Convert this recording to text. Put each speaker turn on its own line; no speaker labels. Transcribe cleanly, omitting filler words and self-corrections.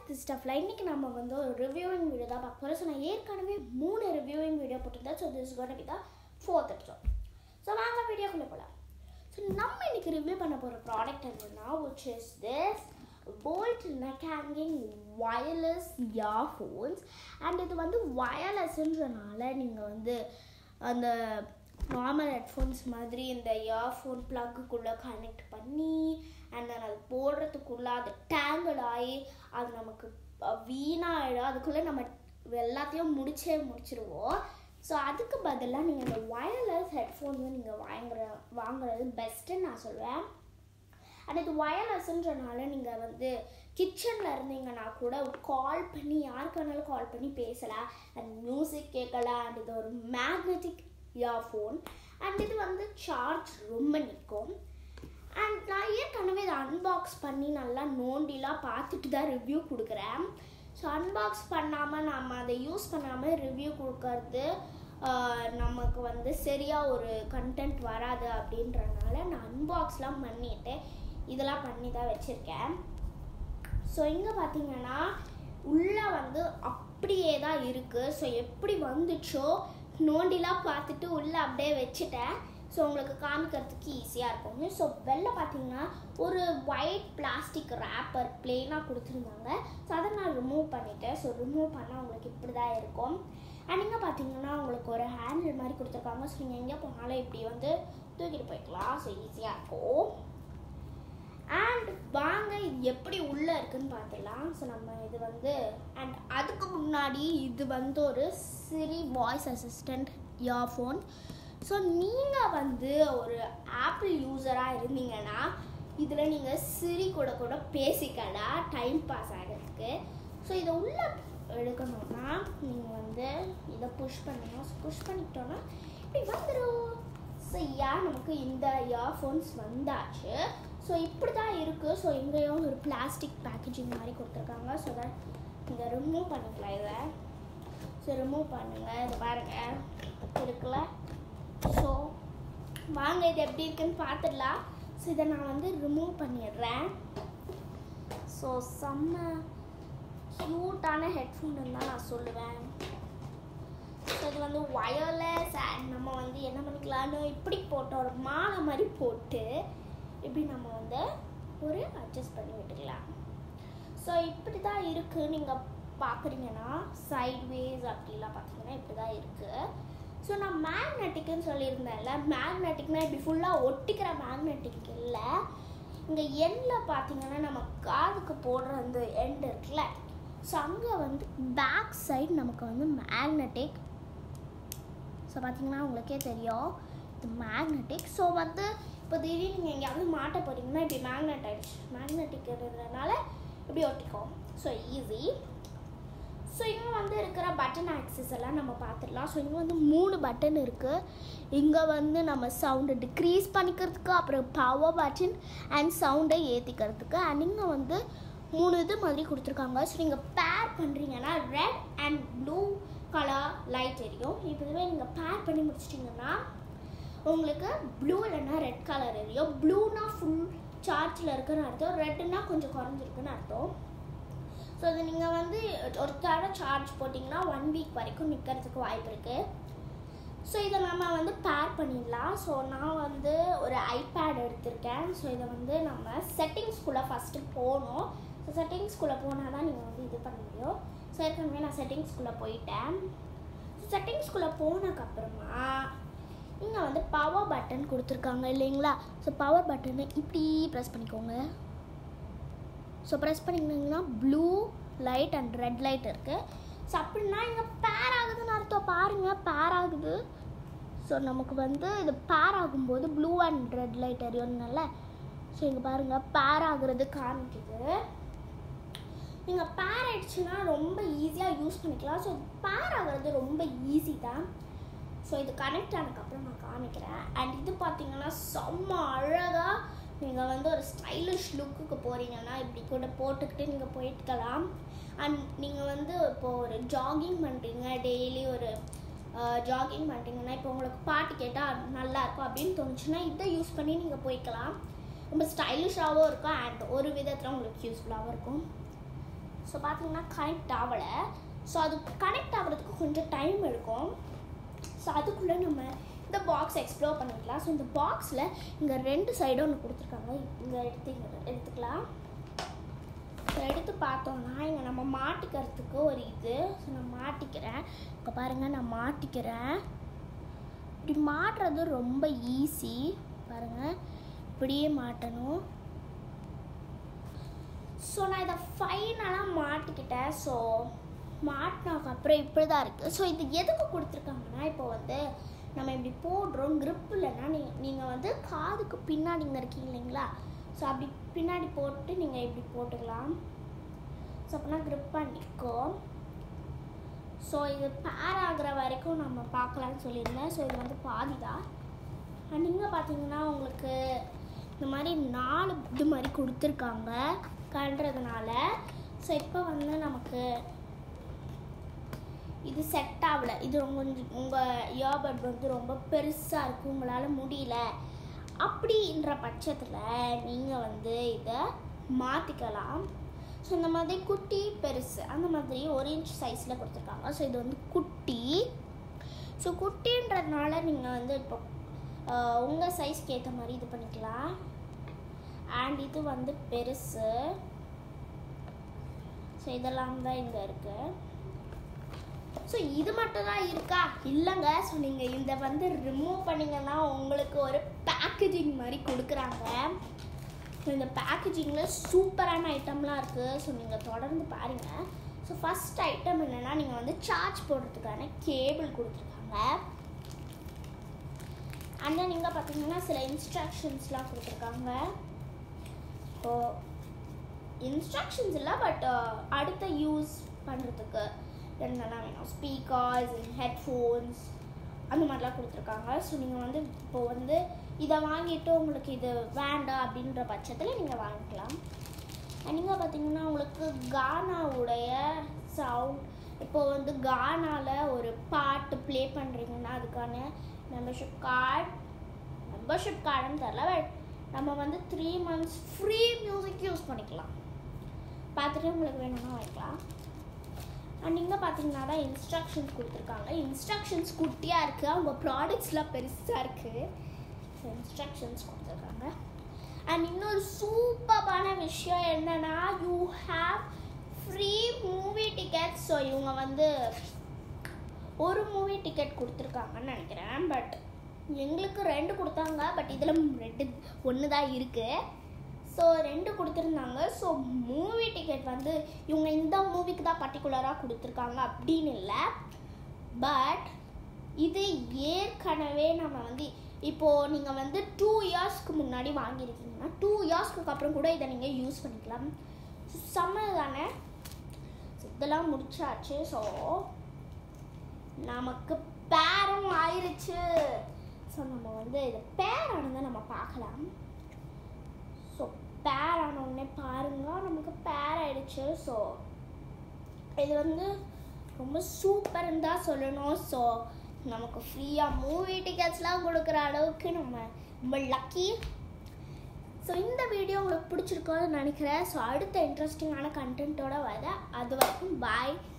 this stuff. இன்னைக்கு நம்ம வந்து ஒரு ரிவ்யூவிங் வீடியோ தான் பார்க்க போகிறோம். ஸோ நான் ஏற்கனவே 3 ரிவ்யூவிங் வீடியோ போட்டிருந்தேன். So this is going to be the 4th episode. ஸோ வாங்க வீடியோக்குள்ளே போகலாம். ஸோ நம்ம இன்னைக்கு ரிவ்யூ பண்ண போகிற ப்ராடக்ட் என்னன்னா, which is this bolt neck hanging wireless earphones. and இது வந்து வயர்லெஸ்ன்றனால நீங்கள் வந்து அந்த நார்மல் ஹெட்ஃபோன்ஸ் மாதிரி இந்த இயர்ஃபோன் ப்ளக்குள்ளே கனெக்ட் பண்ணி அண்ட் தென் அது போடுறதுக்குள்ளே அது டேங்கிள் ஆகி அது நமக்கு வீணாகிடும். அதுக்குள்ளே நம்ம எல்லாத்தையும் முடிச்சிருவோம். ஸோ அதுக்கு பதிலாக நீங்கள் இந்த வயர்லெஸ் ஹெட்ஃபோன்ஸை நீங்கள் வாங்குறது பெஸ்ட்டுன்னு நான் சொல்லுவேன். அண்ட் இது வயர்லெஸ்ன்றனால நீங்கள் வந்து கிச்சனில் இருந்தீங்கன்னா கூட கால் பண்ணி யாருக்கு வேணாலும் கால் பண்ணி பேசலாம் அண்ட் மியூசிக் கேட்கலாம். அண்ட் இது ஒரு மேக்னெட்டிக் இயர்ஃபோன் அண்ட் இது வந்து சார்ஜ் ரொம்ப நிற்கும். அண்ட் நான் ஏற்கனவே இதை அன்பாக்ஸ் பண்ணி நல்லா நோண்டிலாம் பார்த்துட்டு தான் ரிவ்யூ கொடுக்குறேன். ஸோ அன்பாக்ஸ் பண்ணாமல் நம்ம அதை யூஸ் பண்ணாமல் ரிவ்யூ கொடுக்கறது நமக்கு வந்து சரியாக ஒரு கண்டென்ட் வராது அப்படின்றனால நான் அன்பாக்ஸ்லாம் பண்ணிவிட்டு இதெல்லாம் பண்ணி தான் வச்சுருக்கேன். ஸோ இங்கே பார்த்தீங்கன்னா உள்ளே வந்து அப்படியே தான் இருக்குது. ஸோ எப்படி வந்துச்சோ நோண்டிலாம் பார்த்துட்டு உள்ளே அப்படியே வச்சுட்டேன். ஸோ உங்களுக்கு காமிக்கிறதுக்கு ஈஸியாக இருக்கும். ஸோ வெளில பார்த்தீங்கன்னா ஒரு ஒயிட் பிளாஸ்டிக் ரேப்பர் பிளெயினாக கொடுத்துருந்தாங்க. ஸோ அதை நான் ரிமூவ் பண்ணிவிட்டேன். ஸோ ரிமூவ் பண்ணால் உங்களுக்கு இப்படி தான் இருக்கும். அண்ட் இங்கே பார்த்தீங்கன்னா உங்களுக்கு ஒரு ஹேண்டில் மாதிரி கொடுத்துருக்காங்க. ஸோ நீங்கள் எங்கே போனாலும் இப்படி வந்து தூக்கிட்டு போய்க்கலாம். ஸோ ஈஸியாக இருக்கும். அண்ட் வாங்க இது எப்படி உள்ளே இருக்குதுன்னு பார்த்துடலாம். ஸோ நம்ம இது வந்து அண்ட் அதுக்கு முன்னாடி இது வந்து ஒரு Siri voice assistant earphone. So நீங்கள் வந்து ஒரு ஆப்பிள் யூஸராக இருந்தீங்கன்னா இதில் நீங்கள் சிரி கூட பேசிக்கலாம் டைம் பாஸ் ஆகிறதுக்கு. ஸோ இதை உள்ளே எடுக்கணும்னா நீங்கள் வந்து இதை புஷ் பண்ணணும். புஷ் பண்ணிக்கிட்டோன்னா இப்படி வந்துடும். ஸோ நமக்கு இந்த இயர்ஃபோன்ஸ் வந்தாச்சு. ஸோ இப்படி தான் இருக்குது. ஸோ இங்கேயும் ஒரு பிளாஸ்டிக் பேக்கேஜிங் மாதிரி கொடுத்துருக்காங்க. ஸோ தட் இதை ரிமூவ் பண்ணிக்கலாம். இதை ஸோ ரிமூவ் பண்ணுங்கள். இது பாருங்கள் இருக்குல்ல. ஸோ வாங்க இது எப்படி இருக்குன்னு பார்த்துடலாம். ஸோ இதை நான் வந்து ரிமூவ் பண்ணிடுறேன். ஸோ செம்ம க்யூட்டான ஹெட்ஃபோன் தான் நான் சொல்லுவேன். ஸோ இது வந்து ஒயர்லெஸ் அண்ட் நம்ம வந்து என்ன பண்ணிக்கலாம்னு இப்படி போட்ட ஒரு மாலை மாதிரி போட்டு இப்படி நம்ம வந்து ஒரு அட்ஜஸ்ட் பண்ணி விட்டுக்கலாம். ஸோ இப்படி தான் இருக்குது. நீங்கள் பார்க்குறீங்கன்னா சைட்வேஸ் அப்படிலாம் பார்த்தீங்கன்னா இப்படி தான் இருக்குது. ஸோ நான் மேக்னெட்டிக்குன்னு சொல்லியிருந்தேன்ல, மேக்னெட்டிக்னால் இப்படி ஃபுல்லாக ஒட்டிக்கிற மேக்னெட்டிக் இல்லை. இங்கே எண்டில் பார்த்தீங்கன்னா நம்ம காதுக்கு போடுற அந்த எண்ட் இருக்குல்ல, ஸோ அங்கே வந்து பேக் சைடு நமக்கு வந்து மேக்னெட்டிக். ஸோ பார்த்தீங்கன்னா உங்களுக்கே தெரியும் இது மேக்னெட்டிக். ஸோ வந்து இப்போ திடீர்னு நீங்கள் எங்கேயாவது மாட்ட போகிறீங்கன்னா இப்படி மேக்னெட்டிக் இருக்கிறதுனால இப்படி ஒட்டிக்கும். So easy. ஸோ இங்கே வந்து இருக்கிற பட்டன் ஆக்சஸ் எல்லாம் நம்ம பார்த்துடலாம். ஸோ இங்கே வந்து 3 பட்டன் இருக்குது. இங்கே வந்து நம்ம சவுண்டை டிக்ரீஸ் பண்ணிக்கிறதுக்கு, அப்புறம் பவர் பட்டன் அண்ட் சவுண்டை ஏற்றிக்கிறதுக்கு. அண்ட் இங்கே வந்து 3 இது மாதிரி கொடுத்துருக்காங்க. ஸோ நீங்கள் பேர் பண்ணுறீங்கன்னா red and blue colour light எரியும். இப்போ இதுவே நீங்கள் பேர் பண்ணி முடிச்சிட்டிங்கன்னா உங்களுக்கு ப்ளூ இல்லைன்னா ரெட் கலர் எரியும். ப்ளூனா ஃபுல் சார்ஜில் இருக்குன்னு அர்த்தம், ரெட்டுன்னா கொஞ்சம் குறைஞ்சிருக்குன்னு அர்த்தம். ஸோ இது நீங்கள் வந்து ஒரு தடவை சார்ஜ் போட்டிங்கன்னா 1 வீக் வரைக்கும் நிற்கிறதுக்கு வாய்ப்பு இருக்குது. ஸோ இதை நம்ம வந்து பேர் பண்ணிடலாம். ஸோ நான் வந்து ஒரு ஐபேட் எடுத்திருக்கேன். ஸோ இதை வந்து நம்ம செட்டிங்ஸ்குள்ளே ஃபஸ்ட்டு போகணும். ஸோ செட்டிங்ஸ்குள்ளே போனால் தான் நீங்கள் வந்து இது பண்ண முடியும். ஸோ ஏற்கனவே நான் செட்டிங்ஸ்குள்ளே போயிட்டேன். ஸோ செட்டிங்ஸ்குள்ளே போனதுக்கப்புறமா இங்கே வந்து பவர் பட்டன் கொடுத்துருக்காங்க இல்லைங்களா. ஸோ பவர் பட்டனை இப்படி ப்ரெஸ் பண்ணிக்கோங்க. ஸோ ப்ரெஸ் பண்ணிங்கன்னா blue light and red light இருக்குது. ஸோ அப்படின்னா இங்கே பேர் ஆகுதுன்னு அர்த்தம். பாருங்கள் பேர் ஆகுது. ஸோ நமக்கு வந்து இது பேர் ஆகும்போது ப்ளூ அண்ட் ரெட் லைட் எரியும்னால ஸோ இங்கே பாருங்கள் பேர் ஆகுறது காமிக்குது. நீங்கள் பேர் ஆகிடுச்சுன்னா ரொம்ப ஈஸியாக யூஸ் பண்ணிக்கலாம். ஸோ பேர் ஆகுறது ரொம்ப ஈஸி தான். ஸோ இது கனெக்ட் ஆனதுக்கப்புறம் நான் காமிக்கிறேன். அண்ட் இது பார்த்தீங்கன்னா செம்ம அழகாக நீங்கள் வந்து ஒரு ஸ்டைலிஷ் லுக்குக்கு போகிறீங்கன்னா இப்படி கூட போட்டுக்கிட்டு நீங்கள் போயிட்டுக்கலாம். அண்ட் நீங்கள் வந்து இப்போது ஒரு ஜாகிங் பண்ணுறீங்க, டெய்லி ஒரு ஜாகிங் பண்ணுறீங்கன்னா இப்போ உங்களுக்கு பாட்டு கேட்டால் நல்லாயிருக்கும் அப்படின்னு தோணுச்சுன்னா இதை யூஸ் பண்ணி நீங்கள் போய்க்கலாம். ரொம்ப ஸ்டைலிஷாகவும் இருக்கும் அண்ட் ஒரு விதத்தில் உங்களுக்கு யூஸ்ஃபுல்லாகவும் இருக்கும். ஸோ பார்த்தீங்கன்னா கனெக்ட் ஆகலை. ஸோ அது கனெக்ட் ஆகிறதுக்கு கொஞ்சம் டைம் எடுக்கும். ஸோ அதுக்குள்ளே நம்ம இந்த பாக்ஸ் எக்ஸ்ப்ளோர் பண்ணிக்கலாம். ஸோ இந்த பாக்ஸில் இங்கே 2 சைடும் ஒன்று கொடுத்துருக்காங்க. இங்கே எடுத்துக்கலாம். ஸோ எடுத்து பார்த்தோம்னா இங்கே நம்ம மாட்டிக்கிறதுக்கு ஒரு இது. ஸோ நான் மாட்டிக்கிறேன். இப்போ பாருங்கள், நான் மாட்டிக்கிறேன். இப்படி மாட்டுறது ரொம்ப ஈஸி. பாருங்கள், இப்படியே மாட்டணும். ஸோ நான் இதை ஃபைனலாக மாட்டிக்கிட்டேன். ஸோ மாட்டினதுக்கப்புறம் இப்படி தான் இருக்குது. ஸோ இது எதுக்கு கொடுத்துருக்காங்கன்னா, இப்போ வந்து நம்ம இப்படி போடுறோம், grip இல்லைன்னா நீங்கள் வந்து காதுக்கு பின்னாடி இங்கே இருக்கீங்க இல்லைங்களா, ஸோ அப்படி பின்னாடி போட்டு நீங்கள் இப்படி போட்டுக்கலாம். ஸோ அப்படின்னா grip-ஆக நிற்கும். ஸோ இது பேர் ஆகிற வரைக்கும் நம்ம பார்க்கலான்னு சொல்லியிருந்தேன். ஸோ இது வந்து பாதி தான். அண்ட் இங்கே பார்த்தீங்கன்னா உங்களுக்கு இந்த மாதிரி 4 இது மாதிரி கொடுத்துருக்காங்க கன்றதுனால. ஸோ இப்போ வந்து நமக்கு இது செட் ஆகலை. இது கொஞ்சம் உங்கள் இயர்பட் வந்து ரொம்ப பெருசாக இருக்குது, உங்களால் முடியல அப்படின்ற பட்சத்தில் நீங்கள் வந்து இதை மாற்றிக்கலாம். ஸோ இந்த மாதிரி குட்டி பெருசு அந்த மாதிரி 1 இன்ச் சைஸில் கொடுத்துருக்காங்க. ஸோ இது வந்து குட்டி. ஸோ குட்டின்றதுனால நீங்கள் வந்து இப்போ உங்கள் சைஸ்க்கு ஏற்ற மாதிரி இது பண்ணிக்கலாம். அண்ட் இது வந்து பெருசு. ஸோ இதெல்லாம் தான் இங்கே இருக்குது. ஸோ இது மட்டும் தான் இருக்கா? இல்லைங்க. ஸோ நீங்கள் இதை வந்து ரிமூவ் பண்ணிங்கன்னா உங்களுக்கு ஒரு பேக்கேஜிங் மாதிரி கொடுக்குறாங்க. ஸோ இந்த பேக்கேஜிங்கில் சூப்பரான ஐட்டம்லாம் இருக்குது. ஸோ நீங்கள் தொடர்ந்து பாருங்கள். ஸோ ஃபஸ்ட் ஐட்டம் என்னென்னா, நீங்கள் வந்து சார்ஜ் போடுறதுக்கான கேபிள் கொடுத்துருக்காங்க. அண்ட் தென் நீங்கள் பார்த்தீங்கன்னா சில இன்ஸ்ட்ரக்ஷன்ஸ்லாம் கொடுத்துருக்காங்க. ஸோ இன்ஸ்ட்ரக்ஷன்ஸ் இல்லை, பட் அடுத்த யூஸ் பண்ணுறதுக்கு என்னென்னா வேணும், ஸ்பீக்கர்ஸ், ஹெட்ஃபோன்ஸ் அந்த மாதிரிலாம் கொடுத்துருக்காங்க. ஸோ நீங்கள் வந்து இப்போது வந்து இதை வாங்கிட்டு உங்களுக்கு இது வேண்டாம் அப்படின்ற பட்சத்தில் நீங்கள் வாங்கிக்கலாம். நீங்கள் பார்த்தீங்கன்னா உங்களுக்கு கானாவுடைய சவுண்ட், இப்போது வந்து கானாவில் ஒரு பாட்டு ப்ளே பண்ணுறீங்கன்னா அதுக்கான மெம்பர்ஷிப் கார்டுன்னு தெரில, பட் நம்ம வந்து 3 months ஃப்ரீ மியூசிக் யூஸ் பண்ணிக்கலாம். பார்த்துட்டு உங்களுக்கு வேணும்னா வாங்கிக்கலாம். அண்ட் இங்கே பார்த்தீங்கன்னா தான் இன்ஸ்ட்ரக்ஷன்ஸ் கொடுத்துருக்காங்க. இன்ஸ்ட்ரக்ஷன்ஸ் குட்டியாக இருக்குது, அவங்க ப்ராடக்ட்ஸ்லாம் பெருசாக இருக்குது. ஸோ இன்ஸ்ட்ரக்ஷன்ஸ் கொடுத்துருக்காங்க. அண்ட் இன்னொரு சூப்பரான விஷயம் என்னென்னா, you have free movie tickets. So இவங்க வந்து ஒரு மூவி டிக்கெட் கொடுத்துருக்காங்கன்னு நினைக்கிறேன், பட் எங்களுக்கு 2 கொடுத்தாங்க. பட் இதில் 1 தான் இருக்குது. ஸோ 2 கொடுத்துருந்தாங்க. ஸோ மூவி டிக்கெட் வந்து இவங்க இந்த மூவிக்கு தான் பர்டிகுலராக கொடுத்துருக்காங்க அப்படின்னு இல்லை, பட் இது ஏற்கனவே நம்ம வந்து இப்போது நீங்கள் வந்து 2 இயர்ஸ்க்கு முன்னாடி வாங்கியிருக்கீங்கன்னா 2 இயர்ஸ்க்கு அப்புறம் கூட இதை நீங்கள் யூஸ் பண்ணிக்கலாம். செம்ம தானே? இதெல்லாம் முடிச்சாச்சு. ஸோ நமக்கு பேரும் ஆயிடுச்சு. ஸோ நம்ம வந்து இது பேர் ஆனதை நம்ம பார்க்கலாம். ஸோ பேர் ஆனோடனே பாருங்கள், நமக்கு பேர் ஆயிடுச்சு. ஸோ இது வந்து ரொம்ப சூப்பர்னு தான் சொல்லணும். ஸோ நமக்கு ஃப்ரீயாக மூவி டிக்கெட்ஸ்லாம் கொடுக்குற அளவுக்கு நம்ம ரொம்ப லக்கி. ஸோ இந்த வீடியோ உங்களுக்கு பிடிச்சிருக்கோன்னு நினைக்கிறேன். ஸோ அடுத்த இன்ட்ரெஸ்டிங்கான கண்டென்ட்டோட வர அது வரைக்கும் பாய்.